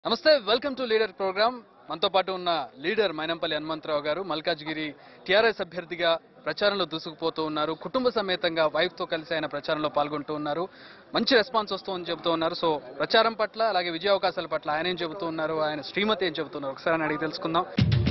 నమస్తే, welcome to leader programme. మనతో పాటు ఉన్న లీడర్ మైనంపల్లి హనుమంతరావు గారు మల్కాజ్గిరి టీఆర్ఎస్ అభ్యర్థిగా ప్రచారంలో దూసుకుపోతూ ఉన్నారు. కుటుంబ సమేతంగా వైఫ్ తో కలిసి ఆయన ప్రచారంలో పాల్గొంటూ ఉన్నారు. మంచి రెస్పాన్స్ వస్తుందని చెబుతూ ఉన్నారు. సో ప్రచారం పట్ల అలాగే విజయ అవకాశాల పట్ల ఆయన ఏం చెబుతూ ఉన్నారు, ఆయన శ్రీమతి ఏం చెబుతున్నారు, ఒకసారి ఆయన అడిగి తెలుసుకుందాం.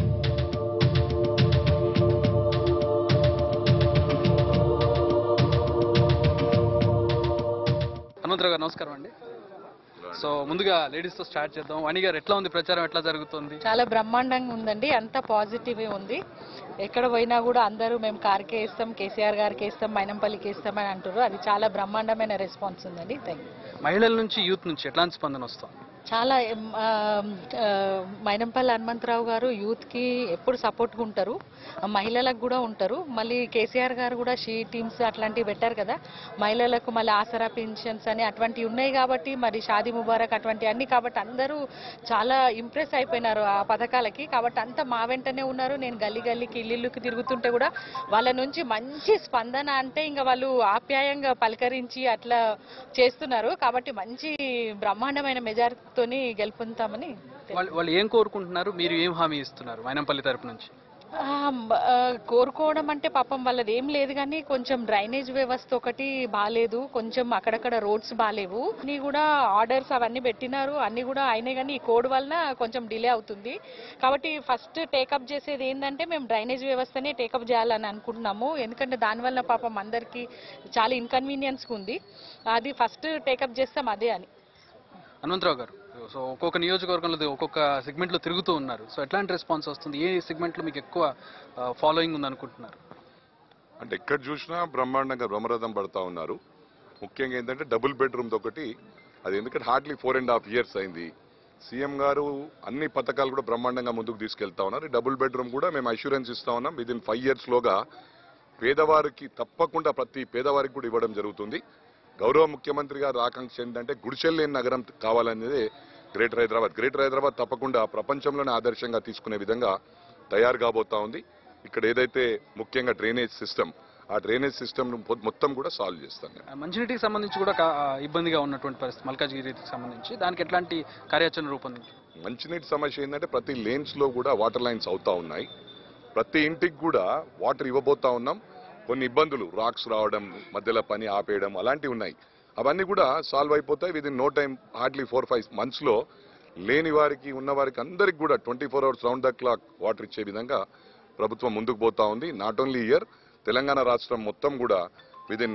హనుమంతరావు గారు నమస్కారం అండి. సో ముందుగా లేడీస్ తో స్టార్ట్ చేద్దాం. వాణి గారు, ఎట్లా ఉంది ప్రచారం, ఎట్లా జరుగుతుంది? చాలా బ్రహ్మాండంగా ఉందండి. అంత పాజిటివ్ ఉంది. ఎక్కడ పోయినా కూడా అందరూ మేము కార్కే ఇస్తాం, కేసీఆర్ గారికి ఇస్తాం, మైనంపల్లికి ఇస్తాం అని అంటారు. అది చాలా బ్రహ్మాండమైన రెస్పాన్స్ ఉందండి. Thank you. మహిళల నుంచి యూత్ నుంచి ఎట్లాంటి స్పందన వస్తాం? చాలా మైనంపల్లి హనుమంతరావు గారు యూత్ కి ఎప్పుడు సపోర్ట్ గా ఉంటారు, మహిళలకు కూడా ఉంటారు. మళ్ళీ కేసీఆర్ గారు కూడా షీ టీమ్స్ అట్లాంటివి పెట్టారు కదా, మహిళలకు మళ్ళీ ఆసరా పెన్షన్స్ అని అటువంటివి ఉన్నాయి కాబట్టి, మరి షాదీ ముబారక్ అటువంటి అన్ని కాబట్టి అందరూ చాలా ఇంప్రెస్ అయిపోయినారు ఆ పథకాలకి. కాబట్టి అంతా మా వెంటనే ఉన్నారు. నేను గల్లీ గల్లీకి ఇల్లుకి తిరుగుతుంటే కూడా వాళ్ళ నుంచి మంచి స్పందన, అంటే ఇంకా వాళ్ళు ఆప్యాయంగా పలకరించి అట్లా చేస్తున్నారు. కాబట్టి మంచి బ్రహ్మాండమైన మెజారిటీ తోని గెలుపొందుతామని. వాళ్ళు ఏం కోరుకుంటున్నారు, మీరు ఏం హామీ ఇస్తున్నారు మైనంపల్లి తరపు నుంచి? కోరుకోవడం అంటే పాపం వాళ్ళది ఏం లేదు, కానీ కొంచెం డ్రైనేజ్ వ్యవస్థ ఒకటి బాగాలేదు, కొంచెం అక్కడక్కడ రోడ్స్ బాగాలేవు. అన్ని కూడా ఆర్డర్స్ అవన్నీ పెట్టినారు, అన్ని కూడా అయినాయి, కానీ ఈ కోడ్ వలన కొంచెం డిలే అవుతుంది. కాబట్టి ఫస్ట్ టేకప్ చేసేది ఏంటంటే మేము డ్రైనేజ్ వ్యవస్థనే టేకప్ చేయాలని అనుకుంటున్నాము. ఎందుకంటే దానివల్ల పాపం అందరికీ చాలా ఇన్కన్వీనియన్స్ ఉంది. అది ఫస్ట్ టేకప్ చేస్తాం అదే అని. హనుమంతరావు గారు, సో ఒక్కొక్క నియోజకవర్గంలో ఒక్కొక్క సెగ్మెంట్ లో తిరుగుతూ ఉన్నారు. సో ఎట్లాంటి రెస్పాన్స్ వస్తుంది? ఏ సెగ్మెంట్ లో మీకు ఎక్కువ ఫాలోయింగ్ ఉంది అనుకుంటున్నారు? అంటే ఎక్కడ చూసినా బ్రహ్మాండంగా బ్రహ్మరథం పడతా ఉన్నారు. ముఖ్యంగా ఏంటంటే డబుల్ బెడ్రూమ్ ఒకటి, అది ఎందుకంటే హార్డ్లీ 4.5 years అయింది. సీఎం గారు అన్ని పథకాలు కూడా బ్రహ్మాండంగా ముందుకు తీసుకెళ్తా ఉన్నారు. డబుల్ బెడ్రూమ్ కూడా మేము అష్యూరెన్స్ ఇస్తా ఉన్నాం. విదిన్ 5 years లోగా పేదవారికి తప్పకుండా ప్రతి పేదవారికి కూడా ఇవ్వడం జరుగుతుంది. గౌరవ ముఖ్యమంత్రి గారు ఆకాంక్ష ఏంటంటే గుడిసెలు లేని నగరం కావాలనేది గ్రేటర్ హైదరాబాద్ తప్పకుండా ప్రపంచంలోనే ఆదర్శంగా తీసుకునే విధంగా తయారు కాబోతా ఉంది. ఇక్కడ ఏదైతే ముఖ్యంగా డ్రైనేజ్ సిస్టమ్, ఆ డ్రైనేజ్ సిస్టమ్ మొత్తం కూడా సాల్వ్ చేస్తాను. మంచినీటికి సంబంధించి కూడా ఇబ్బందిగా ఉన్నటువంటి పరిస్థితి మల్కాజ్గిరికి సంబంధించి, దానికి ఎట్లాంటి కార్యాచరణ రూపొందించి? మంచినీటి సమస్య ఏంటంటే ప్రతి లేన్స్ లో కూడా వాటర్ లైన్స్ అవుతా ఉన్నాయి. ప్రతి ఇంటికి కూడా వాటర్ ఇవ్వబోతా ఉన్నాం. కొన్ని ఇబ్బందులు, రాక్స్ రావడం, మధ్యలో పని ఆపేయడం అలాంటివి ఉన్నాయి. అవన్నీ కూడా సాల్వ్ అయిపోతాయి within no time. Hardly 4-5 months లో లేని వారికి, ఉన్న వారికి అందరికి కూడా 24 hours round the clock water ఇచ్చే విధంగా ప్రభుత్వం ముందుకు పోతా ఉంది. నాట్ ఓన్లీ ఇయర్, తెలంగాణ రాష్ట్రం మొత్తం కూడా విదిన్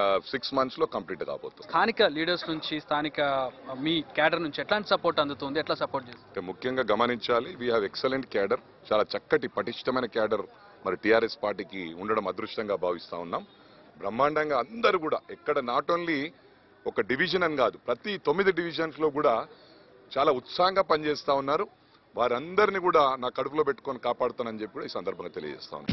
6 months లో కంప్లీట్ కాబోతుంది. స్థానిక లీడర్స్ నుంచి, స్థానిక మీ క్యాడర్ నుంచి ఎట్లాంటి సపోర్ట్ అందుతుంది, ఎట్లా సపోర్ట్ చేస్తుంది? ముఖ్యంగా గమనించాలి, వీ హ్యావ్ ఎక్సలెంట్ క్యాడర్, చాలా చక్కటి పటిష్టమైన క్యాడర్ మరి టీఆర్ఎస్ పార్టీకి ఉండడం అదృష్టంగా భావిస్తా ఉన్నాం. బ్రహ్మాండంగా అందరూ కూడా ఎక్కడ నాట్ ఓన్లీ ఒక డివిజన్ అని కాదు, ప్రతి 9 divisions లో కూడా చాలా ఉత్సాహంగా పనిచేస్తా ఉన్నారు. వారందరినీ కూడా నా కడుపులో పెట్టుకొని కాపాడుతానని చెప్పి కూడా ఈ సందర్భంగా తెలియజేస్తా ఉన్నాను.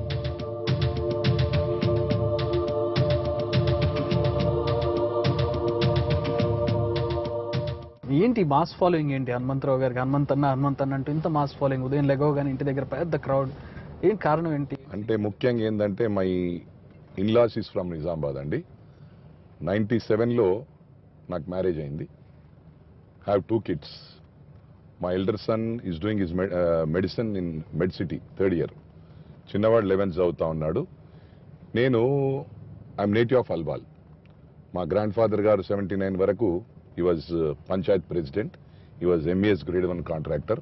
ఏంటి మాస్ ఫాలోయింగ్ ఏంటి హనుమంతరావు గారికి? హనుమంతన్న అంటూ ఇంత మాస్ ఫాలోయింగ్, ఉదయం లెగవగానే ఇంటి దగ్గర పెద్ద క్రౌడ్, ఏం కారణం ఏంటి? అంటే ముఖ్యంగా ఏంటంటే my in laws is from Nizamabad అండి. 97లో నాకు మ్యారేజ్ అయింది. Have 2 kids. My elder son is doing his medicine in Med City 3rd year. చిన్నవాడు 11th చదువుతా ఉన్నాడు. నేను ఐఎమ్ నేటివ్ ఆఫ్ అల్వాల్. మా గ్రాండ్ ఫాదర్ గారు 79 వరకు he was panchayat president, he was MES Grade 1 contractor.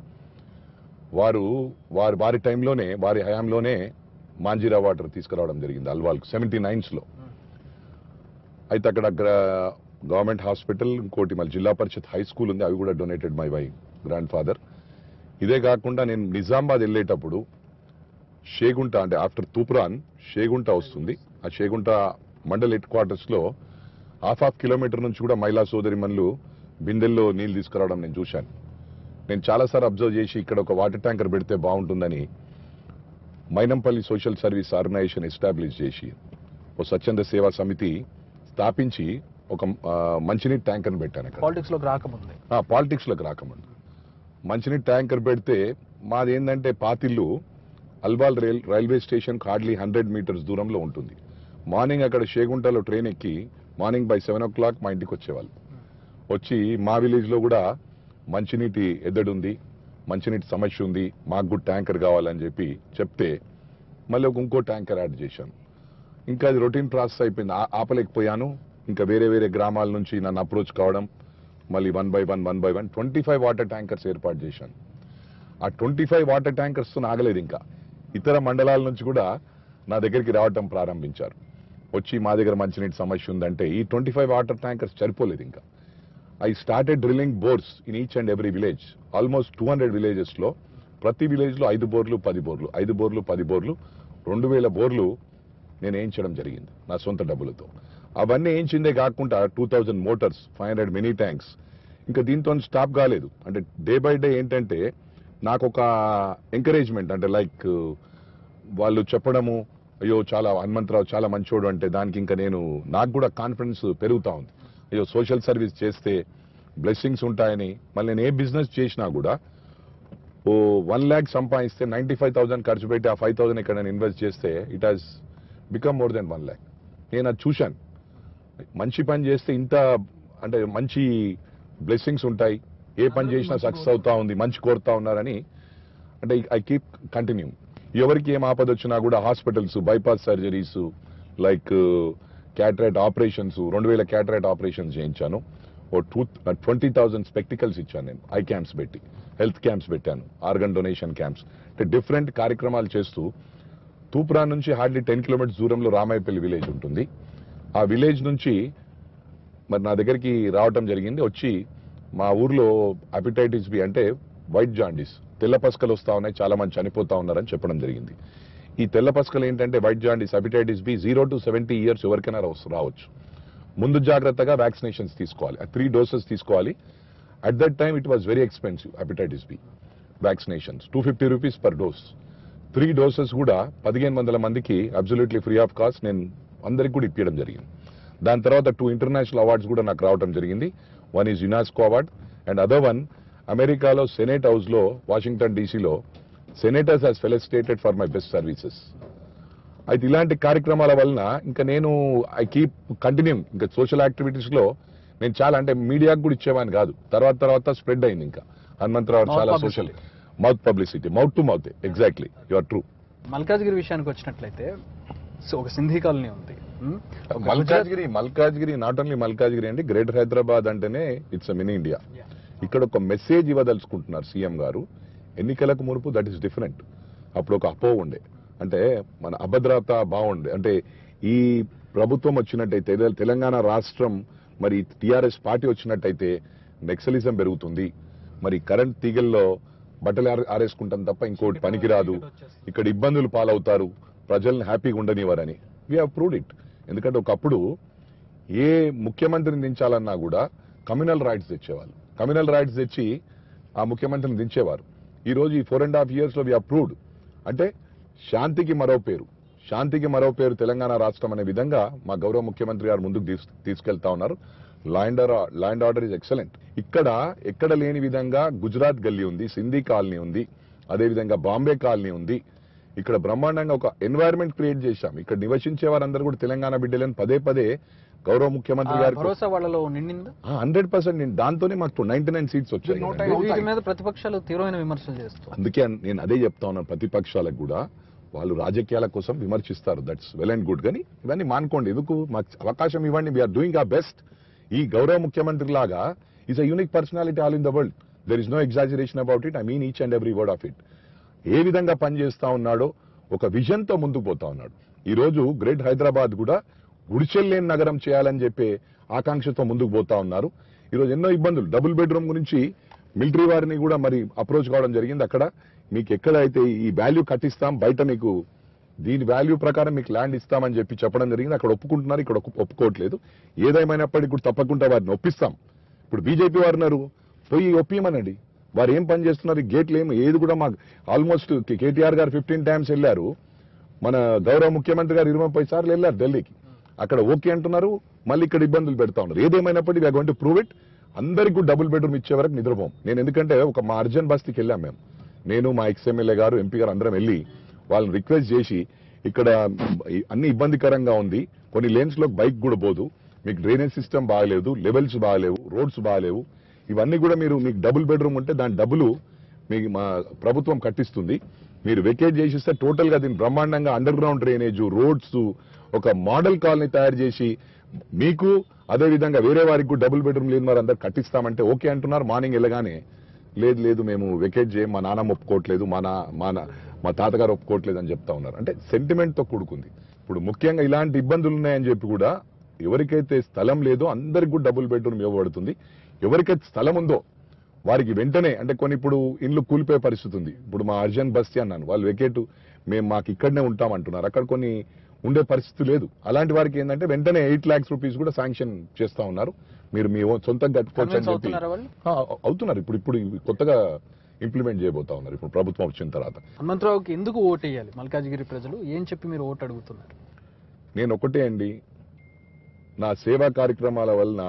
వారి టైంలోనే, వారి హయాంలోనే మాంజీరా వాటర్ తీసుకురావడం జరిగింది అల్వాల్కు 79sలో. అయితే అక్కడ గవర్నమెంట్ హాస్పిటల్, ఇంకోటి మళ్ళీ జిల్లా పరిషత్ హై స్కూల్ ఉంది, అవి కూడా డొనేటెడ్ మై గ్రాండ్ ఫాదర్. ఇదే కాకుండా నేను నిజామాబాద్ వెళ్ళేటప్పుడు షేగుంట, అంటే ఆఫ్టర్ తూప్రాన్ షేగుంట వస్తుంది. ఆ షేగుంట మండల్ హెడ్-క్వార్టర్స్లో ½ కిలోమీటర్ నుంచి కూడా మహిళా సోదరిమణులు బిందెల్లో నీళ్లు తీసుకురావడం నేను చూశాను. నేను చాలాసార్లు అబ్జర్వ్ చేసి ఇక్కడ ఒక వాటర్ ట్యాంకర్ పెడితే బాగుంటుందని Mynampally social service organisation establish చేసి ఓ స్వచ్ఛంద సేవా సమితి స్థాపించి ఒక మంచినీటి ట్యాంకర్ని పెట్టాను. పాలిటిక్స్లోకి రాకముందు మంచినీటి ట్యాంకర్ పెడితే మాది ఏంటంటే పాతిల్లు అల్వాల్ రైల్వే స్టేషన్కి హార్డ్లీ 100 meters దూరంలో ఉంటుంది. మార్నింగ్ అక్కడ షేగుంటలో ట్రైన్ ఎక్కి మార్నింగ్ by 7 o'clock మా ఇంటికి వచ్చేవాళ్ళు. వచ్చి మా విలేజ్లో కూడా మంచినీటి ఎద్దడుంది, మంచినీటి సమస్య ఉంది, మాకు కూడా ట్యాంకర్ కావాలని చెప్పి చెప్తే మళ్ళీ ఇంకో ట్యాంకర్ యాడ్ చేశాను. ఇంకా అది రొటీన్ ప్రాసెస్ అయిపోయింది, ఆపలేకపోయాను. ఇంకా వేరే వేరే గ్రామాల నుంచి నన్ను అప్రోచ్ కావడం, మళ్ళీ 1 by 1 25 వాటర్ ట్యాంకర్స్ ఏర్పాటు చేశాను. ఆ 25 వాటర్ ట్యాంకర్స్ ఆగలేదు, ఇంకా ఇతర మండలాల నుంచి కూడా నా దగ్గరికి రావటం ప్రారంభించారు. వచ్చి మా దగ్గర మంచినీటి సమస్య ఉందంటే ఈ 25 వాటర్ ట్యాంకర్స్ సరిపోలేదు. ఇంకా I started drilling bores in each and every village. Almost 200 villages లో ప్రతి విలేజ్ లో 5 బోర్లు 10 బోర్లు 5 బోర్లు 10 బోర్లు 2000 బోర్లు నేను వేయించడం జరిగింది నా సొంత డబ్బులతో. అవన్నీ వేయించిందే కాకుండా 2000 మోటార్స్, 500 మినీ ట్యాంక్స్. ఇంకా దీంతో స్టాప్ కాలేదు. అంటే డే బై డే ఏంటంటే నాకు ఒక ఎంకరేజ్మెంట్, అంటే లైక్ వాళ్ళు చెప్పడము, అయ్యో చాలా హనుమంతరావు చాలా మంచోడు అంటే దానికి ఇంకా నాకు కూడా కాన్ఫిడెన్స్ పెరుగుతా ఉంది. అయ్యో సోషల్ సర్వీస్ చేస్తే బ్లెస్సింగ్స్ ఉంటాయని. మళ్ళీ నేను ఏ బిజినెస్ చేసినా కూడా 1 lakh సంపాదిస్తే 95,000 ఖర్చు పెట్టి ఆ 5,000 ఇక్కడ నేను ఇన్వెస్ట్ చేస్తే it has become more than 1 lakh. నేను అది చూశాను. మంచి పని చేస్తే ఇంత అంటే మంచి బ్లెస్సింగ్స్ ఉంటాయి, ఏ పని చేసినా సక్సెస్ అవుతా ఉంది, మంచి కోరుతా ఉన్నారని. అంటే ఐ కీప్ కంటిన్యూ. ఎవరికి ఏం ఆపద వచ్చినా కూడా hospitals, bypass surgeries, like cataract operations, 2000 cataract operations చేయించాను. 20,000 స్పెక్టికల్స్ ఇచ్చాను నేను. ఐ క్యాంప్స్ పెట్టి, హెల్త్ క్యాంప్స్ పెట్టాను, ఆర్గన్ డొనేషన్ క్యాంప్స్. అంటే డిఫరెంట్ కార్యక్రమాలు చేస్తూ తూప్రా నుంచి హార్డ్లీ 10 కిలోమీటర్స్ దూరంలో రామాయపల్లి విలేజ్ ఉంటుంది. ఆ విలేజ్ నుంచి మరి నా దగ్గరికి రావటం జరిగింది. వచ్చి మా ఊర్లో హెపటైటిస్ బి అంటే వైట్ జాండీస్, తెల్ల పసకలు వస్తా ఉన్నాయి, చాలా మంది చనిపోతా ఉన్నారని చెప్పడం జరిగింది. ఈ తెల్ల పసకలు ఏంటంటే white jaundice, hepatitis B 0 to 70 years ఎవరికైనా రావచ్చు. ముందు జాగ్రత్తగా వ్యాక్సినేషన్స్ తీసుకోవాలి. 3 doses తీసుకోవాలి. At that time it was very expensive. Hepatitis B vaccinations 250 rupees per dose. 3 doses కూడా 1500 మందికి అబ్సల్యూట్లీ ఫ్రీ ఆఫ్ కాస్ట్ నేను అందరికి కూడా ఇప్పించడం జరిగింది. దాని తర్వాత 2 ఇంటర్నేషనల్ అవార్డ్స్ కూడా నాకు రావడం జరిగింది. One is UNESCO award and other one అమెరికాలో సెనేట్ హౌస్ లో వాషింగ్టన్ డీసీలో senators has felicitated for my best services. అయితే ఇలాంటి కార్యక్రమాల వలన ఇంకా నేను ఐ కీప్ కంటిన్యూ. ఇంకా సోషల్ యాక్టివిటీస్ లో నేను చాలా, అంటే మీడియాకు కూడా ఇచ్చేవాని కాదు, తర్వాత స్ప్రెడ్ అయింది. ఇంకా హనుమంతరావు చాలా social mouth publicity, mouth to mouth. Exactly, you are true. Malkajgiri విషయానికి వచ్చినట్లయితే ఒక సింధీ కాలనీ ఉంది. మల్కాజ్గిరి నాట్ ఓన్లీ మల్కాజ్గిరి అండి, గ్రేటర్ హైదరాబాద్ అంటేనే ఇట్స్ మినీ ఇండియా. ఇక్కడ ఒక మెసేజ్ ఇవ్వదలుచుకుంటున్నారు సీఎం గారు. ఎన్నికలకు మునుపు దట్ ఈస్ డిఫరెంట్. అప్పుడు ఒక అపో ఉండే, అంటే మన అభద్రత బాగుండే. అంటే ఈ ప్రభుత్వం వచ్చినట్టయితే, తెలంగాణ రాష్ట్రం మరి టీఆర్ఎస్ పార్టీ వచ్చినట్టయితే నక్సలిజం పెరుగుతుంది, మరి కరెంట్ తీగల్లో బట్టలు ఆరేసుకుంటాం తప్ప ఇంకోటి పనికిరాదు, ఇక్కడ ఇబ్బందులు పాలవుతారు, ప్రజల్ని హ్యాపీగా ఉండనివ్వరని. We have proved it. ఎందుకంటే ఒకప్పుడు ఏ ముఖ్యమంత్రిని దించాలన్నా కూడా కమ్యూనల్ రైట్స్ తెచ్చేవాళ్ళు. కమ్యూనల్ రైట్స్ తెచ్చి ఆ ముఖ్యమంత్రిని దించేవారు. ఈ రోజు ఈ 4.5 years లో వీ హావ్ ప్రూవ్డ్. అంటే శాంతికి మరో పేరు తెలంగాణ రాష్ట్రం అనే విధంగా మా గౌరవ ముఖ్యమంత్రి గారు ముందుకు తీసుకెళ్తా ఉన్నారు. Law and order is excellent. ఎక్కడ లేని విధంగా గుజరాత్ గల్లీ ఉంది, సింధీ కాలనీ ఉంది, అదేవిధంగా బాంబే కాలనీ ఉంది. ఇక్కడ బ్రహ్మాండంగా ఒక ఎన్వైరన్మెంట్ క్రియేట్ చేశాం. ఇక్కడ నివసించే వారందరూ కూడా తెలంగాణ బిడ్డలని పదే గౌరవ ముఖ్యమంత్రి గారు 100% దాంతోనే మాకు 99 seats వచ్చాయి. ప్రతిపక్షాలు తీవ్రమైన విమర్శలు చేస్తారు. అందుకే నేను అదే చెప్తా ఉన్నాను, ప్రతిపక్షాలకు కూడా వాళ్ళు రాజకీయాల కోసం విమర్శిస్తారు, దట్స్ వెల్ అండ్ గుడ్. కానీ ఇవన్నీ మానుకోండి, ఎందుకు మాకు అవకాశం ఇవ్వండి. We are doing our best. ఈ గౌరవ ముఖ్యమంత్రి లాగా is a unique personality all in the world. There is no exaggeration about it. I mean each and every word of it. ఏ విధంగా పనిచేస్తా ఉన్నాడో ఒక విజన్ తో ముందుకు పోతా ఉన్నాడు. ఈ రోజు గ్రేట్ హైదరాబాద్ కూడా గుడిచెల్లేని నగరం చేయాలని చెప్పే ఆకాంక్షతో ముందుకు పోతా ఉన్నారు. ఈరోజు ఎన్నో ఇబ్బందులు, డబుల్ బెడ్రూమ్ గురించి మిలిటరీ వారిని కూడా మరి అప్రోచ్ కావడం జరిగింది. అక్కడ మీకు ఎక్కడైతే ఈ వాల్యూ కట్టిస్తాం, బయట మీకు దీని వాల్యూ ప్రకారం మీకు ల్యాండ్ ఇస్తామని చెప్పడం జరిగింది. అక్కడ ఒప్పుకుంటున్నారు, ఇక్కడ ఒప్పుకోవట్లేదు. ఏదేమైనప్పటికీ కూడా తప్పకుండా వారిని ఒప్పిస్తాం. ఇప్పుడు బీజేపీ వారు పోయి ఒప్పియమనండి. వారు ఏం పని చేస్తున్నారు, గేట్లు ఏది కూడా మాకు ఆల్మోస్ట్ కేటీఆర్ గారు 15 times వెళ్ళారు, మన గౌరవ ముఖ్యమంత్రి గారు 25 సార్లు వెళ్ళారు ఢిల్లీకి. అక్కడ ఓకే అంటున్నారు, మళ్ళీ ఇక్కడ ఇబ్బందులు పెడతా ఉన్నారు. ఏదేమైనప్పటికీ we are going to prove it. అందరికీ డబుల్ బెడ్రూమ్ ఇచ్చే వరకు నిద్రపోం. నేను ఎందుకంటే మా అర్జన్ బస్తీకి వెళ్ళాం మేము, నేను మా ఎక్స్ఎమ్మెల్యే గారు, ఎంపీ గారు అందరం వెళ్ళి వాళ్ళని రిక్వెస్ట్ చేసి, ఇక్కడ అన్ని ఇబ్బందికరంగా ఉంది, కొన్ని లేన్స్ లో బైక్ కూడా పోదు, మీకు డ్రైనేజ్ సిస్టమ్ బాగలేదు, లెవెల్స్ బాగలేవు, రోడ్స్ బాగలేవు, ఇవన్నీ కూడా మీకు డబుల్ బెడ్రూమ్ ఉంటే దాని డబ్బులు మీకు మా ప్రభుత్వం కట్టిస్తుంది. మీరు వెకేట్ చేసిస్తే టోటల్ గా దీన్ని బ్రహ్మాండంగా అండర్ గ్రౌండ్ డ్రైనేజ్, రోడ్స్, ఒక మోడల్ కాలనీ తయారు చేసి మీకు అదే విధంగా వేరే వారికి కూడా డబుల్ బెడ్రూమ్ లేని వారు అందరు కట్టిస్తామంటే ఓకే అంటున్నారు. మార్నింగ్ వెళ్ళగానే లేదు మేము వెకేట్ చేయం, మా నాన్నమ్మ ఒప్పుకోవట్లేదు, మా తాతగారు ఒప్పుకోవట్లేదు అని చెప్తా ఉన్నారు. అంటే సెంటిమెంట్ తో కూడుకుంది. ఇప్పుడు ముఖ్యంగా ఇలాంటి ఇబ్బందులు ఉన్నాయని చెప్పి కూడా ఎవరికైతే స్థలం లేదో అందరికి కూడా డబుల్ బెడ్రూమ్ ఇవ్వబడుతుంది. ఎవరికైతే స్థలం ఉందో వారికి వెంటనే, అంటే కొన్ని ఇప్పుడు ఇండ్లు కూలిపోయే పరిస్థితి ఉంది. ఇప్పుడు మా అర్జన్ బస్తీ అన్నాను, వాళ్ళు వెకేట్ మాకు ఇక్కడనే ఉంటామంటున్నారు, అక్కడ కొన్ని ఉండే పరిస్థితి లేదు. అలాంటి వారికి ఏంటంటే వెంటనే 8 lakhs రూపీస్ కూడా శాంక్షన్ చేస్తా ఉన్నారు. మీరు మీ సొంతంగా కట్టుకోవచ్చు అని చెప్పి అవుతున్నారు. ఇప్పుడు కొత్తగా ఇంప్లిమెంట్ చేయబోతా ఉన్నారు ఇప్పుడు ప్రభుత్వం వచ్చిన తర్వాత. హనుమంతరావుకి ఎందుకు ఓటు వేయాలి మల్కాజ్గిరి ప్రజలు? ఏం చెప్పి మీరు ఓటు అడుగుతున్నారు? నేను ఒకటే అండి, నా సేవా కార్యక్రమాల వలన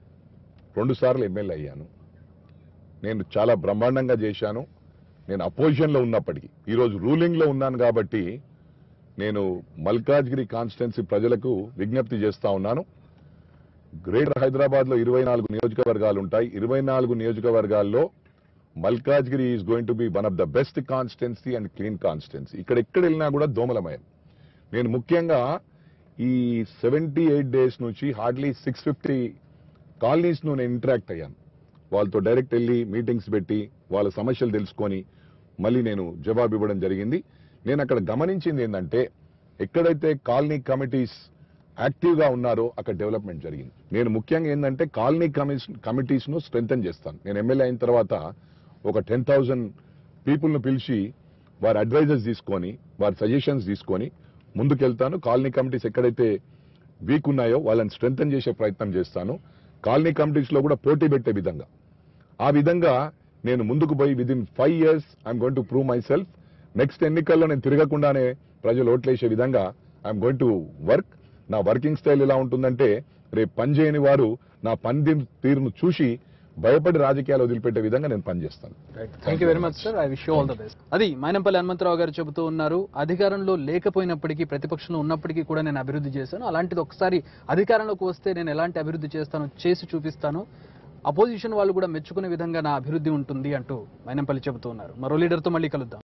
2 సార్లు ఎమ్మెల్యే అయ్యాను. నేను చాలా బ్రహ్మాండంగా చేశాను. నేను అపోజిషన్ లో ఉన్నప్పటికీ ఈరోజు రూలింగ్ లో ఉన్నాను కాబట్టి నేను మల్కాజ్గిరి కాన్స్టిట్యున్సీ ప్రజలకు విజ్ఞప్తి చేస్తా ఉన్నాను. గ్రేటర్ హైదరాబాద్ లో 24 నియోజకవర్గాలు ఉంటాయి. 24 నియోజకవర్గాల్లో Malkajgiri is going to be one of the best constituency and clean constituency. ఇక్కడ ఎక్కడ వెళ్ళినా కూడా దోమలమయం. నేను ముఖ్యంగా ఈ 78 days నుంచి హార్డ్లీ 650 కాలనీస్ ను నేను ఇంటరాక్ట్ అయ్యాను. వాళ్ళతో డైరెక్ట్ వెళ్ళి మీటింగ్స్ పెట్టి వాళ్ళ సమస్యలు తెలుసుకొని మళ్ళీ నేను జవాబు ఇవ్వడం జరిగింది. నేను అక్కడ గమనించింది ఏంటంటే ఎక్కడైతే కాలనీ కమిటీస్ యాక్టివ్ గా ఉన్నారో అక్కడ డెవలప్మెంట్ జరిగింది. నేను ముఖ్యంగా ఏంటంటే కాలనీ కమిటీస్ ను స్ట్రెంథెన్ చేస్తాను. నేను ఎమ్మెల్యే అయిన తర్వాత ఒక 10,000 పీపుల్ ను పిలిచి వారి అడ్వైజర్స్ తీసుకొని వారి సజెషన్స్ తీసుకొని ముందుకెళ్తాను. కాలనీ కమిటీస్ ఎక్కడైతే వీక్ ఉన్నాయో వాళ్ళని స్ట్రెంథెన్ చేసే ప్రయత్నం చేస్తాను. కాలనీ కమిటీస్ లో కూడా పోటీ పెట్టే విధంగా, ఆ విధంగా నేను ముందుకు పోయి within 5 years I'm going to prove myself. Next ఎన్నికల్లో నేను తిరగకుండానే ప్రజలు ఓట్లేసే విధంగా ఐఎమ్ గోయింగ్ టు వర్క్. నా వర్కింగ్ స్టైల్ ఎలా ఉంటుందంటే రేపు పని చేయని వారు నా పని తీరును చూసి భయపడి రాజకీయాలు వదిలిపెట్టే విధంగా నేను పనిచేస్తాను. Thank you very much sir. I wish you all the best. అది మైనంపల్లి హనుమంతరావు గారు చెబుతూ ఉన్నారు. అధికారంలో లేకపోయినప్పటికీ, ప్రతిపక్షంలో ఉన్నప్పటికీ కూడా నేను అభివృద్ధి చేశాను. అలాంటిది ఒకసారి అధికారంలోకి వస్తే నేను ఎలాంటి అభివృద్ధి చేస్తానో చేసి చూపిస్తాను. అపోజిషన్ వాళ్ళు కూడా మెచ్చుకునే విధంగా నా అభివృద్ధి ఉంటుంది అంటూ మైనంపల్లి చెబుతూ ఉన్నారు. మరో లీడర్తో మళ్ళీ కలుద్దాం.